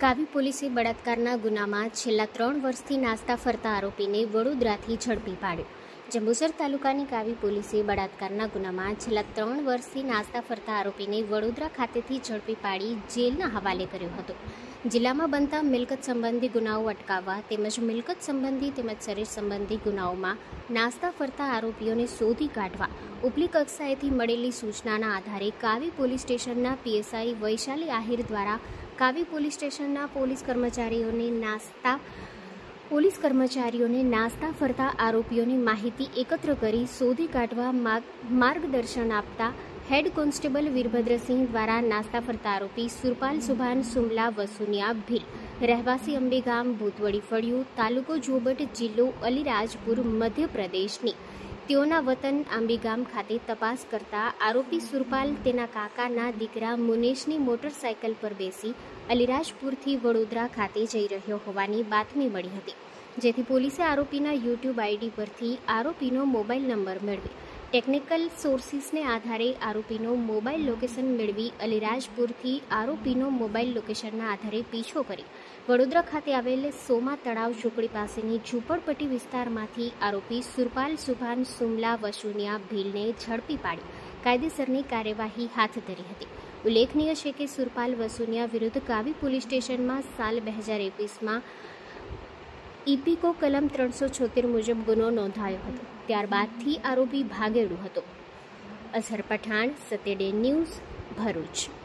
કાવી પોલીસે બળાત્કારના ગુનામાં છેલ્લા 3 વર્ષથી નાસ્તા ફરતા આરોપીને વડોદરાથી ઝડપી પાડ્યો। જંબુસર તાલુકાની કાવી પોલીસે બળાત્કારના ગુનામાં છેલ્લા 3 વર્ષથી નાસ્તા ફરતા આરોપીને વડોદરા ખાતેથી ઝડપી પાડી જેલના હવાલે કર્યો હતો। જિલ્લામાં બનતા મિલકત સંબંધી ગુનાઓ અટકાવવા તેમજ મિલકત સંબંધી તેમજ શરીર સંબંધી ગુનાઓમાં નાસ્તા ફરતા આરોપીઓને શોધી કાઢવા ઉપલી કક્ષાએથી મળેલી સૂચનાના આધારે કાવી પોલીસ સ્ટેશનના પીએસઆઈ વૈશાલી આહિર દ્વારા કાવી પોલીસ સ્ટેશનના પોલીસ કર્મચારીઓને નાસ્તા ફરતા આરોપીઓની માહિતી એકત્ર કરી શોધી કાઢવા માર્ગદર્શન આપતા હેડ કોન્સ્ટેબલ વીરભદ્રસિંહ દ્વારા નાસ્તા ફરતા આરોપી સુરપાલ સુભાન સુમલા વસુનિયા ભીલ રહેવાસી અંબેગામ ભૂતવડી ફળિયું તાલુકો જોબટ જિલ્લો અલીરાજપુર મધ્યપ્રદેશની તેઓના વતન આંબીગામ ખાતે તપાસ કરતા આરોપી સુરપાલ તેના કાકાના દીકરા મુનેશની મોટરસાયકલ પર બેસી અલીરાજપુરથી વડોદરા ખાતે જઈ રહ્યો હોવાની બાતમી મળી હતી, જેથી પોલીસે આરોપીના યુટ્યુબ આઈડી પરથી આરોપીનો મોબાઈલ નંબર મેળવી ટેકનિકલ સોર્સિસને આધારે આરોપીનો મોબાઈલ લોકેશન મેળવી અલીરાજપુરથી આરોપીનો મોબાઈલ લોકેશનના આધારે પીછો કરી વડોદરા ખાતે આવેલ સોમા તળાવ ઝૂંપડી પાસેની ઝૂંપડપટ્ટી વિસ્તારમાંથી આરોપી સુરપાલ સુભાન સુમલા વસુનિયા ભીલને ઝડપી પાડી કાયદેસરની કાર્યવાહી હાથ ધરી હતી। ઉલ્લેખનીય છે કે સુરપાલ વસુનિયા વિરુદ્ધ કાવી પોલીસ સ્ટેશનમાં સાલ 2021માં ઇપીકો કલમ 376 મુજબ ગુનો નોંધાયો હતો। ત્યારબાદથી આરોપી ભાગેડો હતો। Azhar Pathan, Satya day news, Bharuch.